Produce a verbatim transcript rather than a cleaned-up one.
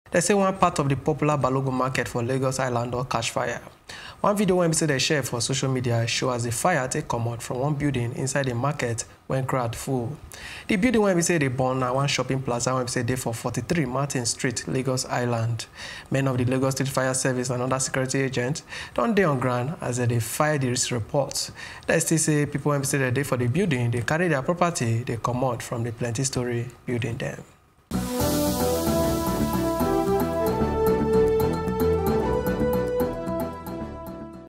They say one part of the popular Balogun market for Lagos Island don catch fire. One video wey be say they share for social media show as the fire take comot from one building inside the market when crowd full. The building wey be say they burn na one shopping plaza wey be say dey for forty-three Martin Street, Lagos Island. Men of the Lagos State Fire Service and other security agents don dey on ground as they dey file this report. They still say people wey be say they dey for the building, they carry their property, they comot from the plenty story building them.